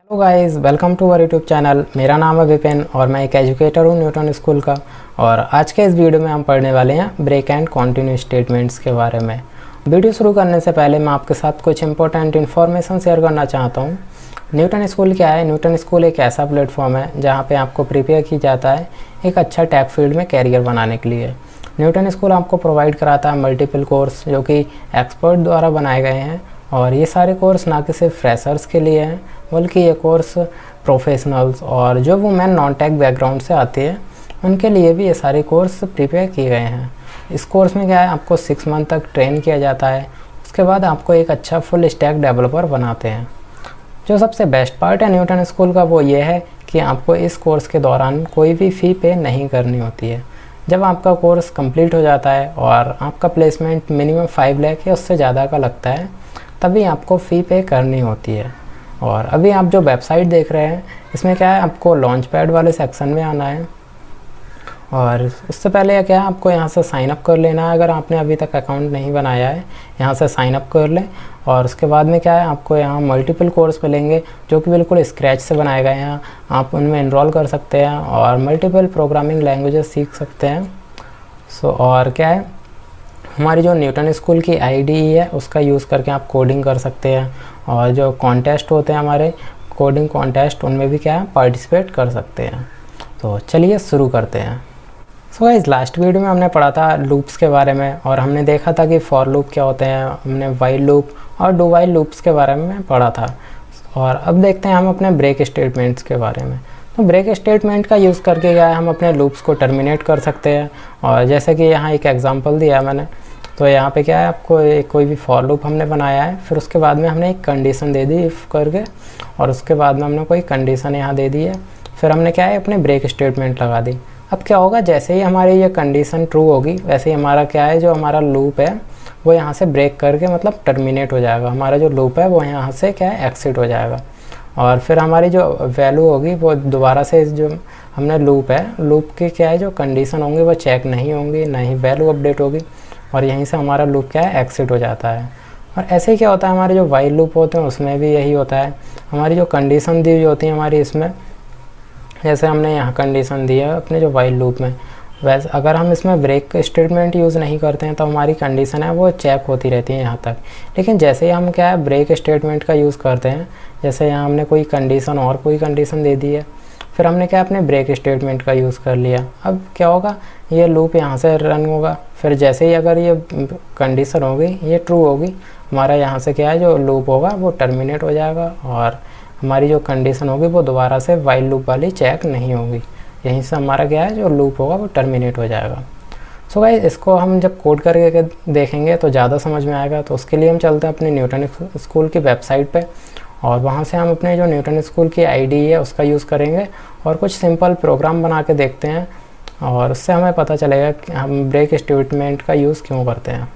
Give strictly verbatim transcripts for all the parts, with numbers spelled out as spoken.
Hello guys, welcome to our YouTube channel. मेरा नाम है विपिन और मैं एक एजुकेटर हूँ न्यूटन स्कूल का। और आज के इस वीडियो में हम पढ़ने वाले हैं ब्रेक एंड कंटिन्यू स्टेटमेंट्स के बारे में। वीडियो शुरू करने से पहले मैं आपके साथ कुछ इंपॉर्टेंट इन्फॉर्मेशन शेयर करना चाहता हूँ। न्यूटन स्कूल क्या है? न्यूटन स्कूल एक ऐसा प्लेटफॉर्म है जहाँ पर आपको प्रिपेयर की जाता है एक अच्छा टेक फील्ड में कैरियर बनाने के लिए। न्यूटन स्कूल आपको प्रोवाइड कराता है मल्टीपल कोर्स जो कि एक्सपर्ट द्वारा बनाए गए हैं। और ये सारे कोर्स ना कि सिर्फ फ्रेशर्स के लिए हैं, बल्कि ये कोर्स प्रोफेशनल्स और जो वुमेन नॉन टेक बैकग्राउंड से आते हैं उनके लिए भी ये सारे कोर्स प्रिपेयर किए गए हैं। इस कोर्स में क्या है, आपको सिक्स मंथ तक ट्रेन किया जाता है। उसके बाद आपको एक अच्छा फुल स्टैक डेवलपर बनाते हैं। जो सबसे बेस्ट पार्ट है न्यूटन स्कूल का वो ये है कि आपको इस कोर्स के दौरान कोई भी फ़ी पे नहीं करनी होती है। जब आपका कोर्स कंप्लीट हो जाता है और आपका प्लेसमेंट मिनिमम फाइव लाख या उससे ज़्यादा का लगता है, तभी आपको फ़ी पे करनी होती है। और अभी आप जो वेबसाइट देख रहे हैं इसमें क्या है, आपको लॉन्च पैड वाले सेक्शन में आना है। और उससे पहले क्या है, आपको यहाँ से साइन अप कर लेना है। अगर आपने अभी तक अकाउंट नहीं बनाया है, यहाँ से साइन अप कर लें। और उसके बाद में क्या है, आपको यहाँ मल्टीपल कोर्स मिलेंगे जो कि बिल्कुल स्क्रैच से बनाए गए हैं। आप उनमें इनरोल कर सकते हैं और मल्टीपल प्रोग्रामिंग लैंग्वेजेस सीख सकते हैं। सो और क्या है, हमारी जो न्यूटन स्कूल की आईडी है उसका यूज़ करके आप कोडिंग कर सकते हैं। और जो कॉन्टेस्ट होते हैं हमारे कोडिंग कॉन्टेस्ट, उनमें भी क्या है पार्टिसिपेट कर सकते हैं। तो चलिए शुरू करते हैं। सो गाइस, लास्ट वीडियो में हमने पढ़ा था लूप्स के बारे में और हमने देखा था कि फॉर लूप क्या होते हैं। हमने वाइल लूप और डू वाइल लूप्स के बारे में पढ़ा था। और अब देखते हैं हम अपने ब्रेक स्टेटमेंट्स के बारे में। तो ब्रेक स्टेटमेंट का यूज़ करके क्या है, हम अपने लूप्स को टर्मिनेट कर सकते हैं। और जैसे कि यहाँ एक एग्जांपल दिया है मैंने, तो यहाँ पे क्या है, आपको एक कोई भी फॉर लूप हमने बनाया है, फिर उसके बाद में हमने एक कंडीशन दे दी इफ़ करके, और उसके बाद में हमने कोई कंडीशन यहाँ दे दी है। फिर हमने क्या है, अपने ब्रेक स्टेटमेंट लगा दी। अब क्या होगा, जैसे ही हमारी ये कंडीशन ट्रू होगी वैसे ही हमारा क्या है, जो हमारा लूप है वो यहाँ से ब्रेक करके मतलब टर्मिनेट हो जाएगा। हमारा जो लूप है वो यहाँ से क्या है एक्सिट हो जाएगा। और फिर हमारी जो वैल्यू होगी वो दोबारा से जो हमने लूप है, लूप के क्या है जो कंडीशन होंगे वो चेक नहीं होंगी, ना ही वैल्यू अपडेट होगी। और यहीं से हमारा लूप क्या है एक्सिट हो जाता है। और ऐसे ही क्या होता है, हमारे जो वाइल लूप होते हैं उसमें भी यही होता है। हमारी जो कंडीशन दी हुई होती है हमारी इसमें, जैसे हमने यहाँ कंडीशन दी है अपने जो वाइल लूप में, वैसे अगर हम इसमें ब्रेक स्टेटमेंट यूज़ नहीं करते हैं तो हमारी कंडीशन है वो चेक होती रहती है यहाँ तक। लेकिन जैसे ही हम क्या है ब्रेक स्टेटमेंट का यूज़ करते हैं, जैसे यहाँ हमने कोई कंडीशन और कोई कंडीशन दे दी है, फिर हमने क्या अपने ब्रेक स्टेटमेंट का यूज़ कर लिया। अब क्या होगा, ये लूप यहाँ से रन होगा। फिर जैसे ही अगर ये कंडीशन होगी ये ट्रू होगी, हमारा यहाँ से क्या है जो लूप होगा वो टर्मिनेट हो जाएगा। और हमारी जो कंडीशन होगी वो दोबारा से वाइल लूप वाली चेक नहीं होगी। यहीं से हमारा क्या है जो लूप होगा वो टर्मिनेट हो जाएगा। सो गाइस, इसको हम जब कोड करके देखेंगे तो ज़्यादा समझ में आएगा। तो उसके लिए हम चलते हैं अपने न्यूटन स्कूल की वेबसाइट पे और वहाँ से हम अपने जो न्यूटन स्कूल की आईडी है उसका यूज़ करेंगे और कुछ सिंपल प्रोग्राम बना के देखते हैं। और उससे हमें पता चलेगा कि हम ब्रेक स्टेटमेंट का यूज़ क्यों करते हैं।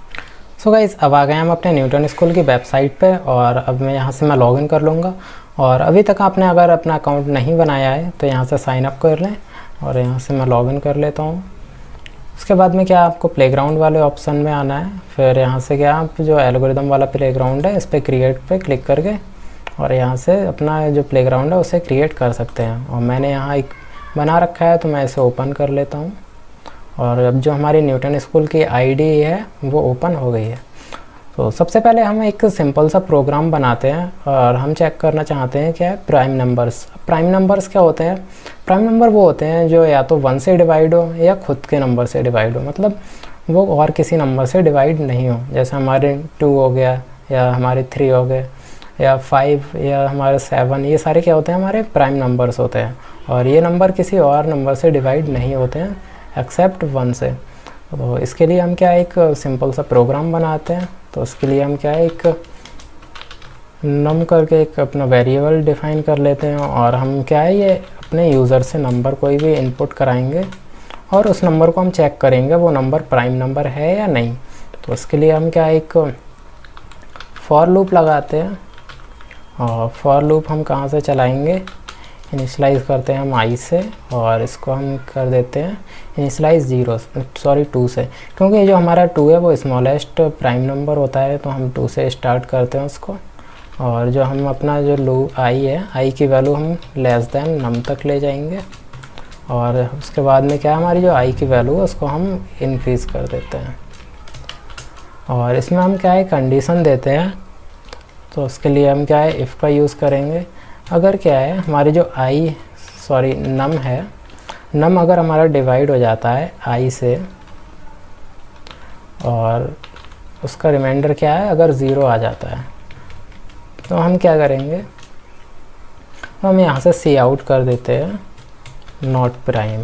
सो गाइस, अब आ गए हम अपने न्यूटन स्कूल की वेबसाइट पे और अब मैं यहाँ से मैं लॉगिन कर लूँगा। और अभी तक आपने अगर अपना अकाउंट नहीं बनाया है तो यहाँ से साइन अप कर लें और यहाँ से मैं लॉगिन कर लेता हूँ। उसके बाद में क्या आपको प्लेग्राउंड वाले ऑप्शन में आना है। फिर यहाँ से क्या आप जो एल्गोरिदम वाला प्लेग्राउंड है इस पर क्रिएट पे क्लिक करके और यहाँ से अपना जो प्लेग्राउंड है उसे क्रिएट कर सकते हैं। और मैंने यहाँ एक बना रखा है तो मैं इसे ओपन कर लेता हूँ। और अब जो हमारी न्यूटन स्कूल की आईडी है वो ओपन हो गई है। तो सबसे पहले हम एक सिंपल सा प्रोग्राम बनाते हैं और हम चेक करना चाहते हैं क्या है प्राइम नंबर्स। प्राइम नंबर्स क्या होते हैं? प्राइम नंबर वो होते हैं जो या तो वन से डिवाइड हो या खुद के नंबर से डिवाइड हो, मतलब वो और किसी नंबर से डिवाइड नहीं हो। जैसे हमारे टू हो गया या हमारे थ्री हो गए या फाइव या हमारे सेवन, ये सारे क्या होते हैं हमारे प्राइम नंबर्स होते हैं। और ये नंबर किसी और नंबर से डिवाइड नहीं होते हैं एक्सेप्ट वन से। तो इसके लिए हम क्या एक सिंपल सा प्रोग्राम बनाते हैं। तो उसके लिए हम क्या है एक नम करके एक अपना वेरिएबल डिफाइन कर लेते हैं और हम क्या है ये अपने यूज़र से नंबर कोई भी इनपुट कराएंगे और उस नंबर को हम चेक करेंगे वो नंबर प्राइम नंबर है या नहीं। तो उसके लिए हम क्या एक फॉर लूप लगाते हैं। और फॉर लूप हम कहाँ से चलाएंगे, इनिशलाइज़ करते हैं हम आई से और इसको हम कर देते हैं इनिशलाइज जीरो सॉरी टू से, क्योंकि जो हमारा टू है वो स्मॉलेस्ट प्राइम नंबर होता है तो हम टू से स्टार्ट करते हैं उसको। और जो हम अपना जो लूप आई है, आई की वैल्यू हम लेस देन नम तक ले जाएंगे, और उसके बाद में क्या है, हमारी जो आई की वैल्यू है उसको हम इंक्रीज़ कर देते हैं। और इसमें हम क्या है, कंडीशन देते हैं। तो उसके लिए हम क्या है, इफ़ का यूज़ करेंगे। अगर क्या है, हमारी जो आई सॉरी नम है, नम अगर हमारा डिवाइड हो जाता है आई से, और उसका रिमाइंडर क्या है, अगर ज़ीरो आ जाता है, तो हम क्या करेंगे, हम यहाँ से सी आउट कर देते हैं नॉट प्राइम।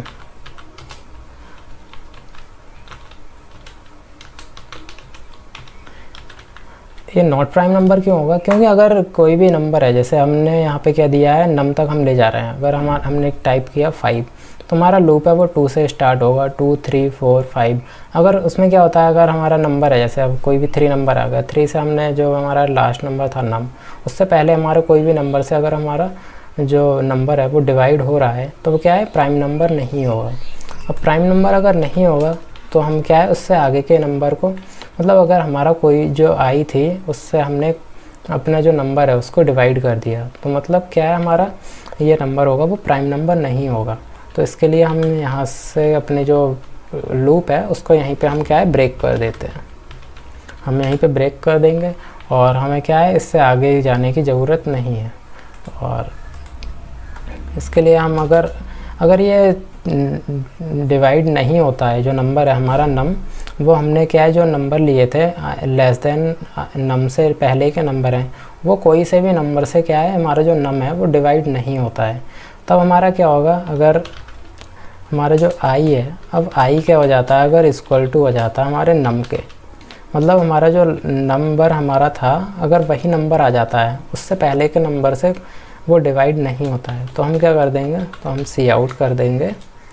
ये नॉट प्राइम नंबर क्यों होगा, क्योंकि अगर कोई भी नंबर है, जैसे हमने यहाँ पे क्या दिया है, नम तक हम ले जा रहे हैं, अगर हम हमने टाइप किया फाइव, तो हमारा लूप है वो टू से स्टार्ट होगा, टू थ्री फोर फाइव। अगर उसमें क्या होता है, अगर हमारा नंबर है, जैसे अब कोई भी थ्री नंबर आ गया, थ्री से हमने जो हमारा लास्ट नंबर था नम, उससे पहले हमारे कोई भी नंबर से अगर हमारा जो नंबर है वो डिवाइड हो रहा है, तो वो क्या है, प्राइम नंबर नहीं होगा। अब प्राइम नंबर अगर नहीं होगा तो हम क्या है, उससे आगे के नंबर को, मतलब अगर हमारा कोई जो आई थी उससे हमने अपना जो नंबर है उसको डिवाइड कर दिया, तो मतलब क्या है, हमारा ये नंबर होगा वो प्राइम नंबर नहीं होगा। तो इसके लिए हम यहाँ से अपने जो लूप है उसको यहीं पे हम क्या है, ब्रेक कर देते हैं। हम यहीं पे ब्रेक कर देंगे, और हमें क्या है, इससे आगे जाने की ज़रूरत नहीं है। और इसके लिए हम अगर अगर ये डिवाइड नहीं होता है, जो नंबर है हमारा नम, वो हमने क्या है, जो नंबर लिए थे लेस देन नम से पहले के नंबर हैं, वो कोई से भी नंबर से क्या है, हमारा जो नम है वो डिवाइड नहीं होता है। तब हमारा क्या होगा, अगर हमारा जो आई है, अब आई क्या हो जाता है, अगर इक्वल टू हो जाता है हमारे नम के, मतलब हमारा जो नंबर हमारा था, अगर वही नंबर आ जाता है, उससे पहले के नंबर से वो डिवाइड नहीं होता है, तो हम क्या कर देंगे, तो हम सी आउट कर देंगे,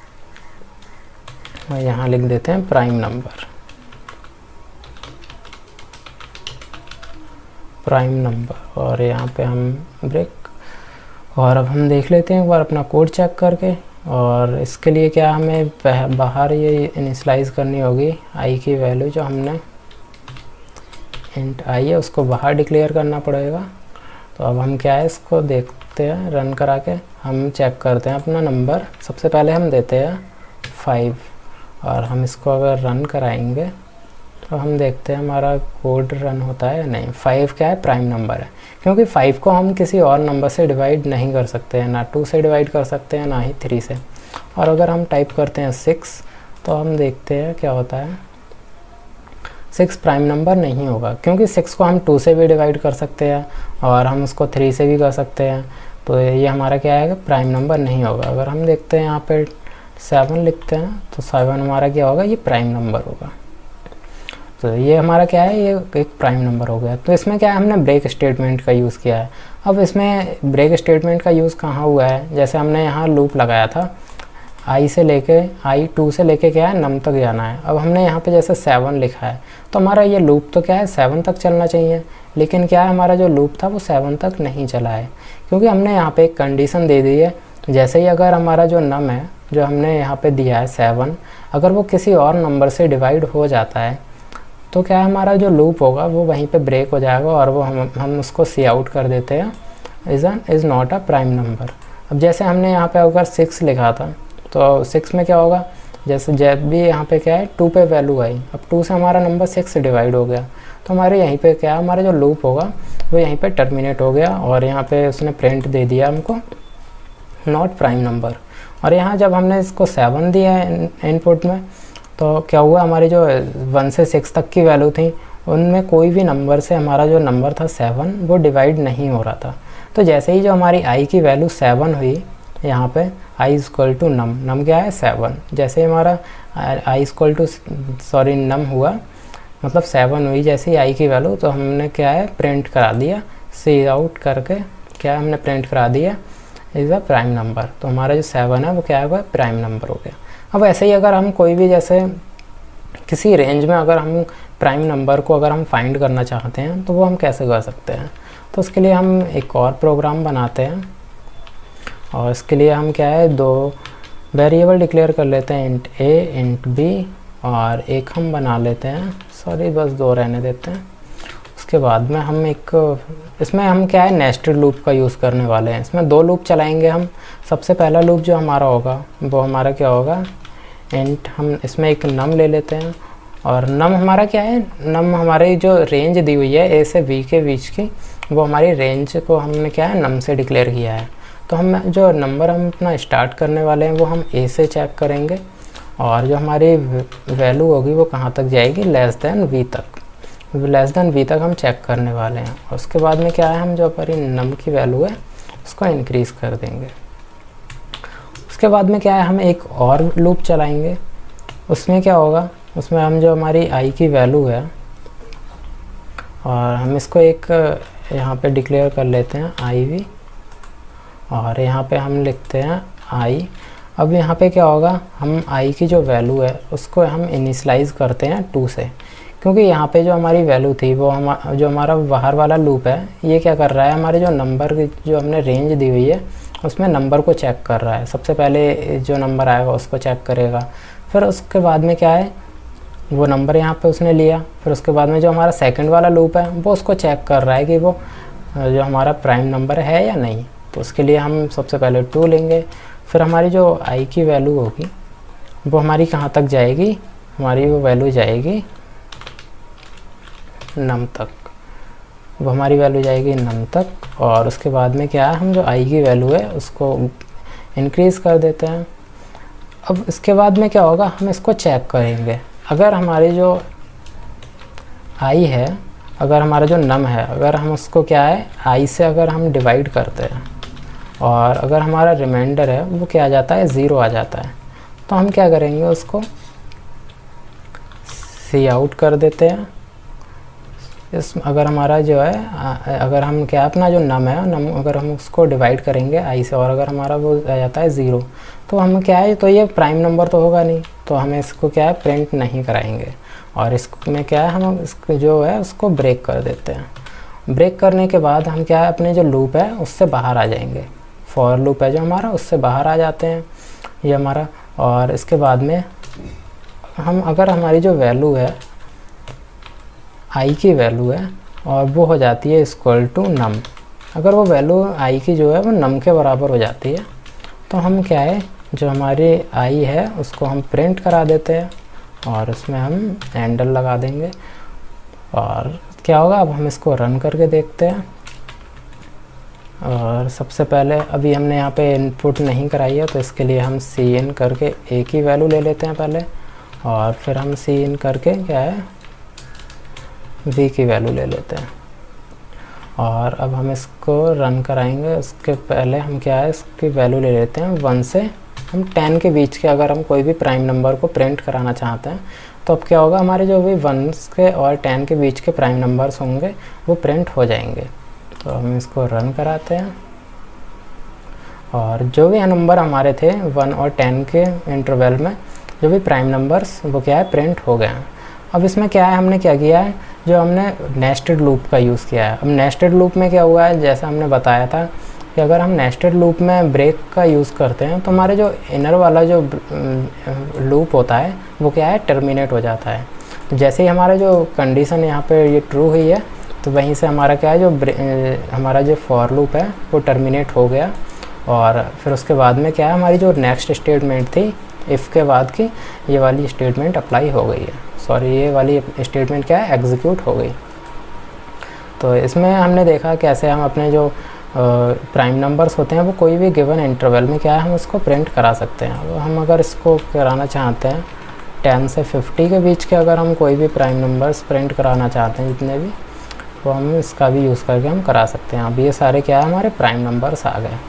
और यहाँ लिख देते हैं प्राइम नंबर, प्राइम नंबर, और यहाँ पे हम ब्रेक। और अब हम देख लेते हैं एक बार अपना कोड चेक करके। और इसके लिए क्या हमें बाहर ये इनिशलाइज करनी होगी, आई की वैल्यू जो हमने इंट आई है उसको बाहर डिक्लेयर करना पड़ेगा। तो अब हम क्या है, इसको देखते हैं, रन करा के हम चेक करते हैं अपना नंबर। सबसे पहले हम देते हैं फाइव, और हम इसको अगर रन कराएंगे तो हम देखते हैं हमारा कोड रन होता है या नहीं। फाइव क्या है, प्राइम नंबर है, क्योंकि फाइव को हम किसी और नंबर से डिवाइड नहीं कर सकते हैं, ना टू से डिवाइड कर सकते हैं, ना ही थ्री से। और अगर हम टाइप करते हैं सिक्स, तो हम देखते हैं क्या होता है, सिक्स प्राइम नंबर नहीं होगा, क्योंकि सिक्स को हम टू से भी डिवाइड कर सकते हैं, और हम उसको थ्री से भी कर सकते हैं, तो ये हमारा क्या है, प्राइम नंबर नहीं होगा। अगर हम देखते हैं यहाँ पे सेवन लिखते हैं, तो सेवन हमारा क्या होगा, ये प्राइम नंबर होगा। तो ये हमारा क्या है, ये एक प्राइम नंबर हो गया। तो इसमें क्या है, हमने ब्रेक स्टेटमेंट का यूज़ किया है। अब इसमें ब्रेक स्टेटमेंट का यूज़ कहाँ हुआ है, जैसे हमने यहाँ लूप लगाया था, आई से लेके आई टू से लेके क्या है, नम तक जाना है। अब हमने यहाँ पे जैसे सेवन लिखा है, तो हमारा ये लूप तो क्या है, सेवन तक चलना चाहिए, लेकिन क्या है, हमारा जो लूप था वो सेवन तक नहीं चला है, क्योंकि हमने यहाँ पे एक कंडीशन दे दी है। जैसे ही अगर हमारा जो नम है, जो हमने यहाँ पे दिया है सेवन, अगर वो किसी और नंबर से डिवाइड हो जाता है, तो क्या है, हमारा जो लूप होगा वो वहीं पे ब्रेक हो जाएगा, और वो हम हम उसको सी आउट कर देते हैं, is N is not a prime number. अब जैसे हमने यहाँ पे अगर सिक्स लिखा था, तो सिक्स में क्या होगा, जैसे जब भी यहाँ पे क्या है, टू पे वैल्यू आई, अब टू से हमारा नंबर सिक्स से डिवाइड हो गया, तो हमारे यहीं पे क्या है, हमारा जो लूप होगा वो यहीं पे टर्मिनेट हो गया, और यहाँ पे उसने प्रिंट दे दिया हमको नॉट प्राइम नंबर। और यहाँ जब हमने इसको सेवन दिया है इनपुट में, तो क्या हुआ, हमारी जो वन से सिक्स तक की वैल्यू थी, उनमें कोई भी नंबर से हमारा जो नंबर था सेवन, वो डिवाइड नहीं हो रहा था। तो जैसे ही जो हमारी आई की वैल्यू सेवन हुई, यहाँ पे आई इक्वल टू नम, नम क्या है, सेवन, जैसे ही हमारा I equal to sorry num हुआ, मतलब सेवन हुई जैसे ही आई की वैल्यू, तो हमने क्या है, प्रिंट करा दिया, सी आउट करके क्या हमने प्रिंट करा दिया, इज़ अ प्राइम नंबर। तो हमारा जो सेवन है वो क्या होगा, प्राइम नंबर हो गया। अब ऐसे ही अगर हम कोई भी जैसे किसी रेंज में अगर हम प्राइम नंबर को अगर हम फाइंड करना चाहते हैं, तो वो हम कैसे कर सकते हैं। तो उसके लिए हम एक और प्रोग्राम बनाते हैं, और इसके लिए हम क्या है, दो वेरिएबल डिक्लेयर कर लेते हैं, इंट ए इंट बी, और एक हम बना लेते हैं, सॉरी बस दो रहने देते हैं। उसके बाद में हम एक इसमें हम क्या है नेस्टेड लूप का यूज़ करने वाले हैं। इसमें दो लूप चलाएंगे हम। सबसे पहला लूप जो हमारा होगा वो हमारा क्या होगा, इंट हम इसमें एक नम ले लेते हैं, और नम हमारा क्या है, नम हमारी जो रेंज दी हुई है ए से वी के बीच की, वो हमारी रेंज को हमने क्या है नम से डिक्लेयर किया है। तो हम जो नंबर हम अपना स्टार्ट करने वाले हैं वो हम ए से चेक करेंगे, और जो हमारी वैल्यू होगी वो कहाँ तक जाएगी, लेस देन वी तक। लेस देन वी तक हम चेक करने वाले हैं। और उसके बाद में क्या है, हम जो हमारी नम की वैल्यू है उसको इंक्रीज़ कर देंगे। उसके बाद में क्या है, हम एक और लूप चलाएंगे। उसमें क्या होगा, उसमें हम जो हमारी आई की वैल्यू है, और हम इसको एक यहाँ पे डिक्लेयर कर लेते हैं आई वी, और यहाँ पे हम लिखते हैं आई। अब यहाँ पे क्या होगा, हम आई की जो वैल्यू है उसको हम इनिशलाइज़ करते हैं टू से, क्योंकि यहाँ पे जो हमारी वैल्यू थी वो हम जो हमारा बाहर वाला लूप है ये क्या कर रहा है, हमारे जो नंबर की जो हमने रेंज दी हुई है उसमें नंबर को चेक कर रहा है। सबसे पहले जो नंबर आएगा उसको चेक करेगा, फिर उसके बाद में क्या है, वो नंबर यहाँ पे उसने लिया, फिर उसके बाद में जो हमारा सेकंड वाला लूप है वो उसको चेक कर रहा है कि वो जो हमारा प्राइम नंबर है या नहीं। तो उसके लिए हम सबसे पहले टू लेंगे, फिर हमारी जो आई की वैल्यू होगी वो हमारी कहाँ तक जाएगी, हमारी वो वैल्यू जाएगी नम तक, वो हमारी वैल्यू जाएगी नम तक। और उसके बाद में क्या है, हम जो आई की वैल्यू है उसको इंक्रीज़ कर देते हैं। अब इसके बाद में क्या होगा, हम इसको चेक करेंगे। अगर हमारी जो आई है, अगर हमारा जो नम है, अगर हम उसको क्या है आई से अगर हम डिवाइड करते हैं, और अगर हमारा रिमाइंडर है वो क्या आ जाता है, ज़ीरो आ जाता है, तो हम क्या करेंगे, उसको सी आउट कर देते हैं। इस अगर हमारा जो है, अगर हम क्या अपना जो नम है नम अगर हम उसको डिवाइड करेंगे आई से, और अगर हमारा वो आ जाता है ज़ीरो, तो हम क्या है, तो ये प्राइम नंबर तो होगा नहीं, तो हमें इसको क्या है प्रिंट नहीं कराएंगे। और इसमें क्या है, हम इसको जो है उसको ब्रेक कर देते हैं। ब्रेक करने के बाद हम क्या है, अपने जो लूप है उससे बाहर आ जाएंगे। फॉर लूप है जो हमारा, उससे बाहर आ जाते हैं ये हमारा। और इसके बाद में हम अगर हमारी जो वैल्यू है आई की वैल्यू है और वो हो जाती है इक्वल टू नम, अगर वो वैल्यू आई की जो है वो नम के बराबर हो जाती है, तो हम क्या है, जो हमारी आई है उसको हम प्रिंट करा देते हैं, और उसमें हम एंडल लगा देंगे। और क्या होगा, अब हम इसको रन करके देखते हैं। और सबसे पहले अभी हमने यहाँ पे इनपुट नहीं कराई है, तो इसके लिए हम सी इन करके ए की वैल्यू ले लेते हैं पहले, और फिर हम सी इन करके क्या है वी की वैल्यू ले लेते हैं। और अब हम इसको रन कराएंगे। उसके पहले हम क्या है, इसकी वैल्यू ले लेते हैं वन से हम टेन के बीच के, अगर हम कोई भी प्राइम नंबर को प्रिंट कराना चाहते हैं, तो अब क्या होगा, हमारे जो भी वंस के और टेन के बीच के प्राइम नंबर्स होंगे वो प्रिंट हो जाएंगे। तो हम इसको रन कराते हैं, और जो भी नंबर हमारे थे वन और टेन के इंटरवल में जो भी प्राइम नंबर्स वो क्या है प्रिंट हो गए हैं। अब इसमें क्या है, हमने क्या किया है, जो हमने नेस्टेड लूप का यूज़ किया है। अब नेस्टेड लूप में क्या हुआ है, जैसा हमने बताया था कि अगर हम नेस्टेड लूप में ब्रेक का यूज़ करते हैं तो हमारे जो इनर वाला जो लूप होता है वो क्या है टर्मिनेट हो जाता है। तो जैसे ही हमारा जो कंडीशन यहाँ पे ये ट्रू हुई है, तो वहीं से हमारा क्या है, जो हमारा जो फॉर लूप है वो टर्मिनेट हो गया। और फिर उसके बाद में क्या है, हमारी जो नेक्स्ट स्टेटमेंट थी इफ़ के बाद की, ये वाली स्टेटमेंट अप्लाई हो गई है, सॉरी ये वाली स्टेटमेंट क्या है एग्जीक्यूट हो गई। तो इसमें हमने देखा कैसे हम अपने जो प्राइम नंबर्स होते हैं वो कोई भी गिवन इंटरवल में क्या है हम उसको प्रिंट करा सकते हैं। अब हम अगर इसको कराना चाहते हैं टेन से फिफ्टी के बीच के, अगर हम कोई भी प्राइम नंबर्स प्रिंट कराना चाहते हैं जितने भी, तो हम इसका भी यूज़ करके हम करा सकते हैं। अब ये सारे क्या है हमारे प्राइम नंबर्स आ गए।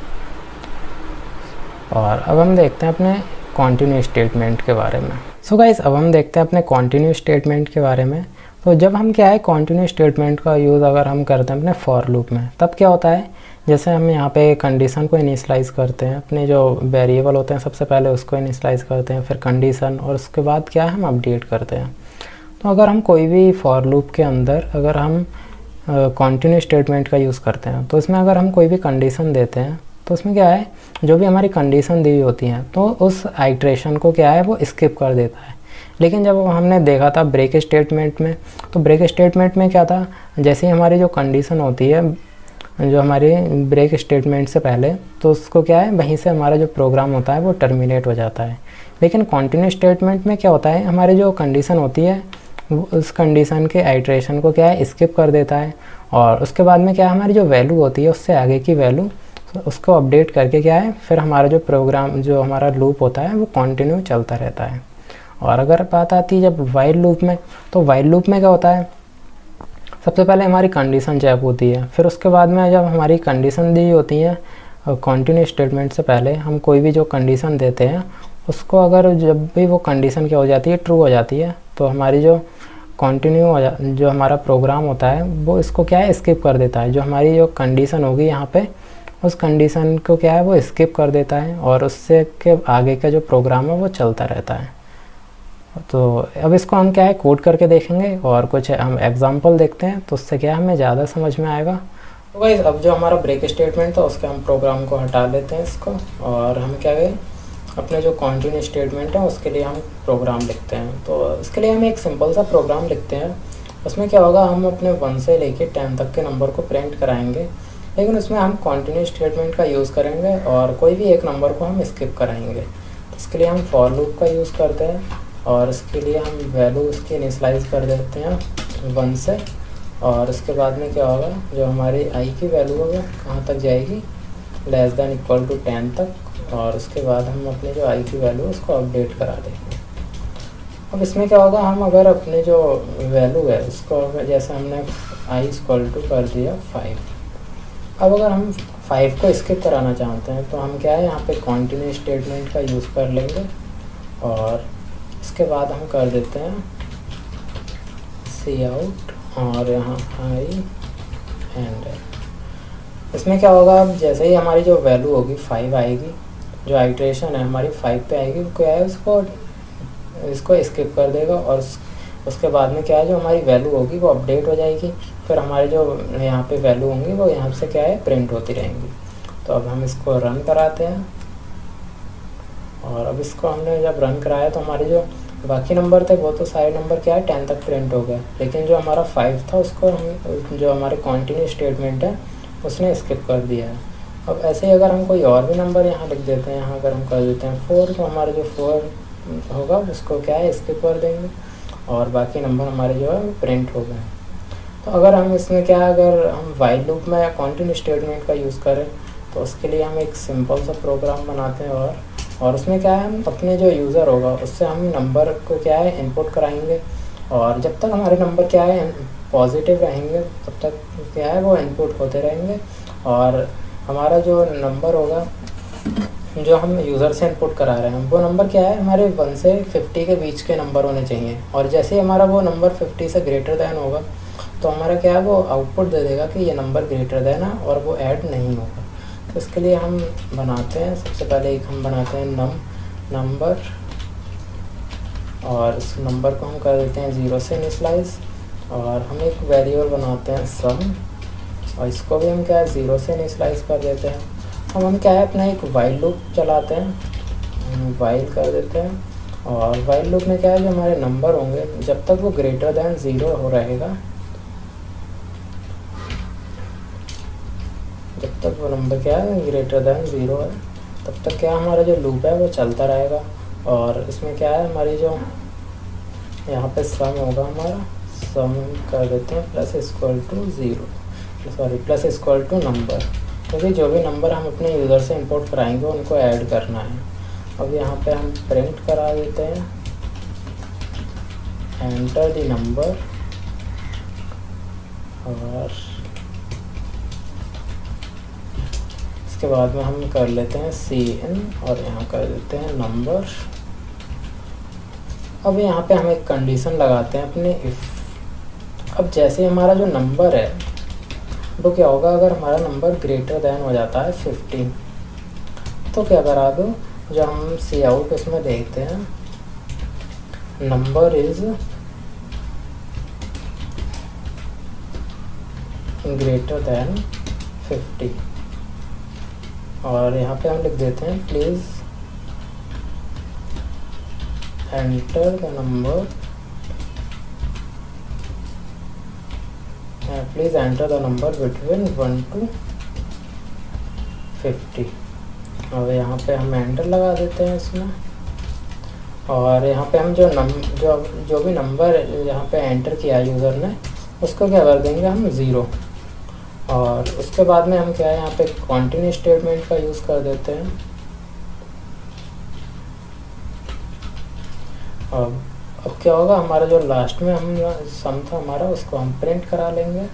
और अब हम देखते हैं अपने कॉन्टिन्यू स्टेटमेंट के बारे में। सो गाइस अब हम देखते हैं अपने कॉन्टिन्यू स्टेटमेंट के बारे में। तो जब हम क्या है कॉन्टिन्यू स्टेटमेंट का यूज़ अगर हम करते हैं अपने फॉर लूप में, तब क्या होता है, जैसे हम यहाँ पे कंडीशन को इनिशियलाइज़ करते हैं, अपने जो वेरिएबल होते हैं सबसे पहले उसको इनिशियलाइज़ करते हैं, फिर कंडीशन, और उसके बाद क्या है हम अपडेट करते हैं। तो अगर हम कोई भी फॉर लूप के अंदर अगर हम कॉन्टिन्यू स्टेटमेंट का यूज़ करते हैं, तो इसमें अगर हम कोई भी कंडीशन देते हैं तो उसमें क्या है, जो भी हमारी कंडीशन दी हुई होती हैं तो उस आइट्रेशन को क्या है वो स्किप कर देता है। लेकिन जब हमने देखा था ब्रेक स्टेटमेंट में, तो ब्रेक स्टेटमेंट में क्या था, जैसे ही हमारी जो कंडीशन होती है जो हमारी ब्रेक स्टेटमेंट से पहले, तो उसको क्या है वहीं से हमारा जो प्रोग्राम होता है वो टर्मिनेट हो जाता है। लेकिन कंटिन्यू स्टेटमेंट में क्या होता है, हमारी जो कंडीशन होती है उस कंडीशन के आइट्रेशन को क्या है स्किप कर देता है, और उसके बाद में क्या है हमारी जो वैल्यू होती है उससे आगे की वैल्यू उसको अपडेट करके क्या है फिर हमारा जो प्रोग्राम जो हमारा लूप होता है वो कंटिन्यू चलता रहता है। और अगर बात आती है जब वाइल लूप में, तो वाइल लूप में क्या होता है, सबसे पहले हमारी कंडीशन चेक होती है, फिर उसके बाद में जब हमारी कंडीशन दी होती है कंटिन्यू स्टेटमेंट से पहले हम कोई भी जो कंडीशन देते हैं उसको अगर जब भी वो कंडीशन क्या हो जाती है ट्रू हो जाती है, तो हमारी जो कंटिन्यू हो जा जो हमारा प्रोग्राम होता है वो इसको क्या है स्किप कर देता है। जो हमारी जो कंडीशन होगी यहाँ पे उस कंडीशन को क्या है वो स्किप कर देता है, और उससे के आगे का जो प्रोग्राम है वो चलता रहता है। तो अब इसको हम क्या है कोड करके देखेंगे और कुछ हम एग्जांपल देखते हैं, तो उससे क्या हमें ज़्यादा समझ में आएगा। तो गाइस अब जो हमारा ब्रेक स्टेटमेंट था उसके हम प्रोग्राम को हटा लेते हैं इसको, और हम क्या है अपने जो कंटिन्यू स्टेटमेंट है उसके लिए हम प्रोग्राम लिखते हैं। तो इसके लिए हम एक सिंपल सा प्रोग्राम लिखते हैं। उसमें क्या होगा, हम अपने वन से लेके टेन तक के नंबर को प्रिंट कराएंगे, लेकिन उसमें हम कंटिन्यू स्टेटमेंट का यूज़ करेंगे और कोई भी एक नंबर को हम स्किप कराएंगे। तो इसके लिए हम फॉर लूप का यूज़ करते हैं, और इसके लिए हम वैल्यू उसकी इनिशियलाइज कर देते हैं वन से, और इसके बाद में क्या होगा जो हमारी आई की वैल्यू है वो कहाँ तक जाएगी, less than equal to ten तक, और उसके बाद हम अपने जो आई की वैल्यू उसको अपडेट करा देंगे। अब इसमें क्या होगा, हम अगर अपने जो वैल्यू है उसको जैसे हमने आई इक्वल टू कर दिया फाइव, अब अगर हम फाइव को स्किप कराना चाहते हैं तो हम क्या है यहाँ पे कंटिन्यू स्टेटमेंट का यूज़ कर लेंगे, और इसके बाद हम कर देते हैं सी आउट, और यहाँ आई एंड। इसमें क्या होगा, अब जैसे ही हमारी जो वैल्यू होगी फाइव आएगी, जो आइट्रेशन है हमारी फाइव पे आएगी, क्या है उसको इसको स्किप कर देगा, और उस, उसके बाद में क्या है जो हमारी वैल्यू होगी वो अपडेट हो जाएगी, फिर हमारी जो यहाँ पे वैल्यू होंगी वो यहाँ से क्या है प्रिंट होती रहेंगी। तो अब हम इसको रन कराते हैं, और अब इसको हमने जब रन कराया तो हमारे जो बाकी नंबर थे वो तो सारे नंबर क्या है टेन तक प्रिंट हो गए, लेकिन जो हमारा फाइव था उसको हम जो हमारे कंटिन्यू स्टेटमेंट है उसने स्किप कर दिया है। अब ऐसे ही अगर हम कोई और भी नंबर यहाँ लिख देते हैं, यहाँ अगर हम कर देते हैं फोर, तो हमारा जो फोर होगा उसको क्या है स्किप कर देंगे, और बाकी नंबर हमारे जो है प्रिंट हो गए। तो अगर हम इसमें क्या अगर हम वाइल लूप में कंटिन्यू स्टेटमेंट का यूज़ करें तो उसके लिए हम एक सिंपल सा प्रोग्राम बनाते हैं, और और उसमें क्या है हम अपने जो यूज़र होगा उससे हम नंबर को क्या है इनपुट कराएंगे, और जब तक हमारे नंबर क्या है पॉजिटिव रहेंगे तब तक क्या है वो इनपुट होते रहेंगे, और हमारा जो नंबर होगा जो हम यूज़र से इनपुट करा रहे हैं वो नंबर क्या है हमारे वन से फिफ्टी के बीच के नंबर होने चाहिए, और जैसे ही हमारा वो नंबर फिफ्टी से ग्रेटर दैन होगा तो हमारा क्या है वो आउटपुट दे देगा कि ये नंबर ग्रेटर दैन है और वो ऐड नहीं होगा। तो इसके लिए हम बनाते हैं, सबसे पहले एक हम बनाते हैं नम नंबर, और इस नंबर को हम कर देते हैं ज़ीरो से इनिशियलाइज, और हम एक वेरिएबल बनाते हैं सम, और इसको भी हम क्या है ज़ीरो से इनिशियलाइज कर देते हैं। हम हम क्या है अपना एक वाइल लूप चलाते हैं, वाइल कर देते हैं, और वाइल लूप में क्या है जो हमारे नंबर होंगे जब तक वो ग्रेटर दैन ज़ीरो हो रहेगा, जब तक वो नंबर क्या है ग्रेटर दैन ज़ीरो है तब तक क्या हमारा जो लूप है वो चलता रहेगा। और इसमें क्या है हमारी जो यहाँ पे सम होगा हमारा, सम कर देते हैं plus equal to zero sorry plus equal to number, क्योंकि जो भी नंबर हम अपने यूज़र से इंपोर्ट कराएंगे उनको ऐड करना है। अब यहाँ पे हम प्रिंट करा देते हैं एंटर द नंबर, और इसके बाद में हम कर लेते हैं सी इन, और यहाँ कर देते हैं नंबर। अब यहाँ पे हम एक कंडीशन लगाते हैं अपने इफ़। अब जैसे हमारा जो नंबर है वो क्या होगा, अगर हमारा नंबर ग्रेटर दैन हो जाता है फिफ्टीन तो क्या करा दो, जो हम सी आउट उसमें देखते हैं number is greater than fifty, और यहाँ पे हम लिख देते हैं please enter the number, uh, please enter the number between one to fifty. अब यहाँ पे हम एंटर लगा देते हैं इसमें, और यहाँ पे हम जो नम जो जो भी नंबर यहाँ पे एंटर किया यूज़र ने उसको क्या कर देंगे हम ज़ीरो। और उसके बाद में हम क्या है यहाँ पे कंटिन्यू स्टेटमेंट का यूज़ कर देते हैं। अब अब क्या होगा, हमारा जो लास्ट में हम सम था हमारा उसको हम प्रिंट करा लेंगे।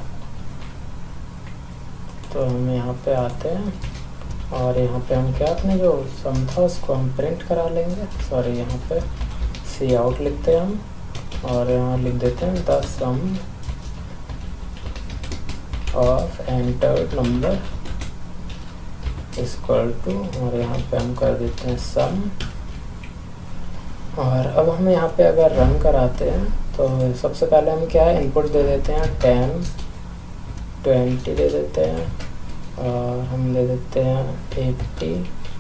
तो हम यहाँ पे आते हैं और यहाँ पे हम क्या अपने जो सम था उसको हम प्रिंट करा लेंगे। सॉरी, यहाँ पे सी आउट लिखते हैं हम, और यहाँ लिख देते हैं the sum of entered number equal to, और यहाँ पे हम कर देते हैं सम। और अब हम यहाँ पे अगर रन कराते हैं तो सबसे पहले हम क्या है इनपुट दे देते हैं टेन, ट्वेंटी दे देते हैं, और हम दे देते हैं एट्टी,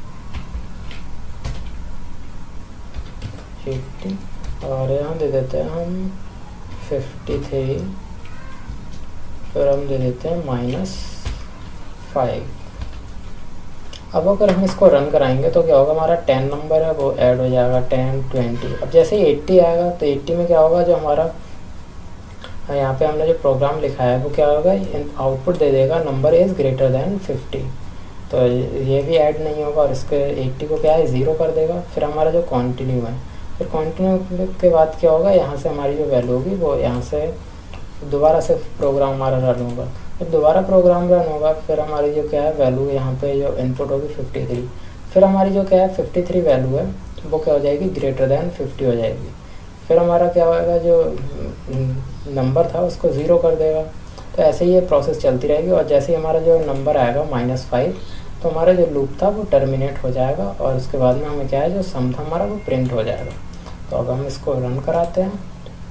एट्टी, और यहाँ दे देते हैं हम फिफ्टी थ्री, फिर हम दे देते हैं माइनस फाइव। अब अगर हम इसको रन कराएंगे तो क्या होगा, हमारा टेन नंबर है वो ऐड हो जाएगा, टेन, ट्वेंटी। अब जैसे ही एट्टी आएगा तो एट्टी में क्या होगा, जो हमारा यहाँ पे हमने जो प्रोग्राम लिखा है वो क्या होगा, आउटपुट दे देगा number is greater than fifty. तो ये भी ऐड नहीं होगा, और इसके एट्टी को क्या है ज़ीरो कर देगा। फिर हमारा जो कंटिन्यू है, फिर कंटिन्यू के बाद क्या होगा, यहाँ से हमारी जो वैल्यू होगी वो यहाँ से दोबारा से प्रोग्राम हमारा रन होगा। फिर दोबारा प्रोग्राम रन होगा, फिर हमारी जो क्या है वैल्यू यहाँ पे जो इनपुट होगी फिफ्टी थ्री, फिर हमारी जो क्या है फिफ्टी थ्री वैल्यू है वो क्या हो जाएगी, ग्रेटर दैन फिफ्टी हो जाएगी। फिर हमारा क्या होगा, जो नंबर था उसको ज़ीरो कर देगा। तो ऐसे ही ये प्रोसेस चलती रहेगी, और जैसे ही हमारा जो नंबर आएगा माइनस फाइव तो हमारा जो लूप था वो टर्मिनेट हो जाएगा, और उसके बाद में हमें क्या है जो सम था हमारा वो प्रिंट हो जाएगा। तो अब हम इसको रन कराते हैं,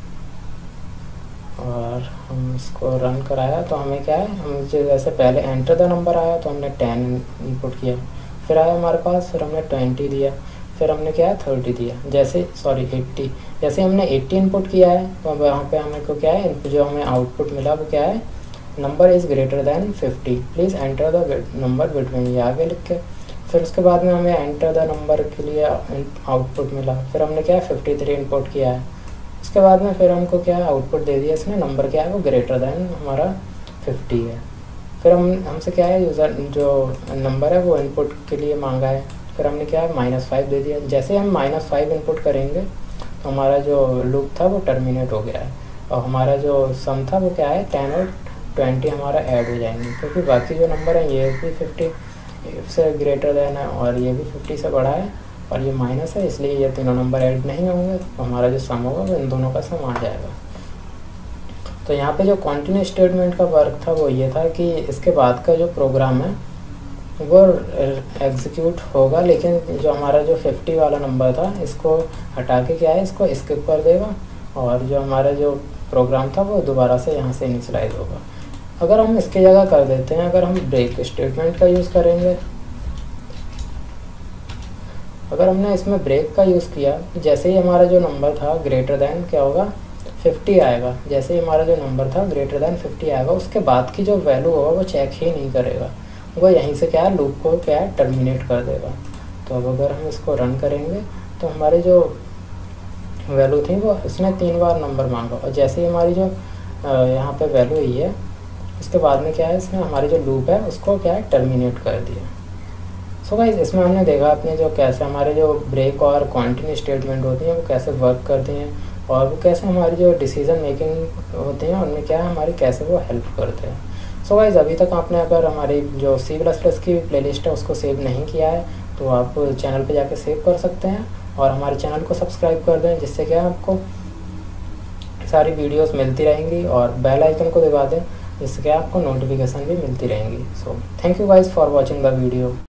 और हम इसको रन कराया तो हमें क्या है, हम जैसे पहले एंटर द नंबर आया तो हमने टेन इनपुट किया, फिर आया हमारे पास, फिर हमने ट्वेंटी दिया, फिर हमने क्या है थर्टी दिया, जैसे सॉरी एट्टी, जैसे हमने एट्टी इनपुट किया है तो अब यहाँ पे हमें को क्या है जो हमें आउटपुट मिला वो क्या है, number is greater than fifty, please enter the number between, ये आगे लिख के। फिर उसके बाद में हमें एंटर द नंबर के लिए आउटपुट मिला, फिर हमने क्या है फिफ्टी थ्री इनपुट किया है। उसके बाद में फिर हमको क्या है आउटपुट दे दिया इसने, नंबर क्या है वो ग्रेटर दैन हमारा फिफ्टी है। फिर हम हमसे क्या है यूज़र जो नंबर है वो इनपुट के लिए मांगा है, फिर हमने क्या है माइनस फाइव दे दिया। जैसे हम माइनस फाइव इनपुट करेंगे तो हमारा जो लूप था वो टर्मिनेट हो गया है, और हमारा जो सम था वो क्या है टेन और ट्वेंटी हमारा ऐड हो जाएंगे, क्योंकि बाकी जो नंबर है ये भी फिफ्टी से ग्रेटर दैन है और ये भी फिफ्टी से बड़ा है और ये माइनस है, इसलिए ये तीनों नंबर ऐड नहीं होंगे। तो हमारा जो सम होगा वो इन दोनों का सम आ जाएगा। तो यहाँ पे जो कंटिन्यू स्टेटमेंट का वर्क था वो ये था कि इसके बाद का जो प्रोग्राम है वो एग्जीक्यूट होगा, लेकिन जो हमारा जो फिफ्टी वाला नंबर था इसको हटा के क्या है इसको स्किप कर देगा, और जो हमारा जो प्रोग्राम था वो दोबारा से यहाँ से इनिशियलाइज होगा। अगर हम इसकी जगह कर देते हैं, अगर हम ब्रेक स्टेटमेंट का यूज़ करेंगे, अगर हमने इसमें ब्रेक का यूज़ किया, जैसे ही हमारा जो नंबर था ग्रेटर दैन क्या होगा फिफ्टी आएगा, जैसे ही हमारा जो नंबर था ग्रेटर दैन फिफ्टी आएगा, उसके बाद की जो वैल्यू होगा वो चेक ही नहीं करेगा, वो यहीं से क्या है लूप को क्या है टर्मिनेट कर देगा। तो अब अगर हम इसको रन करेंगे तो हमारे जो वैल्यू थी वो इसने तीन बार नंबर मांगा, और जैसे ही हमारी जो यहाँ पे वैल्यू हुई है उसके बाद में क्या है इसने हमारी जो लूप है उसको क्या है टर्मिनेट कर दिया। सो गाइस इसमें हमने देखा अपने जो कैसे हमारे जो ब्रेक और कंटिन्यू स्टेटमेंट होती हैं वो कैसे वर्क करती हैं, और वो कैसे हमारी जो डिसीजन मेकिंग होती हैं उनमें क्या है हमारी कैसे वो हेल्प करते हैं। सो गाइस अभी तक आपने अगर हमारी जो सी प्लस प्लस की प्लेलिस्ट है उसको सेव नहीं किया है तो आप चैनल पे जाके सेव कर सकते हैं, और हमारे चैनल को सब्सक्राइब कर दें, जिससे क्या आपको सारी वीडियोस मिलती रहेंगी, और बेल आइकन को दबा दें जिससे क्या आपको नोटिफिकेशन भी मिलती रहेंगी। So thank you guys for watching the video.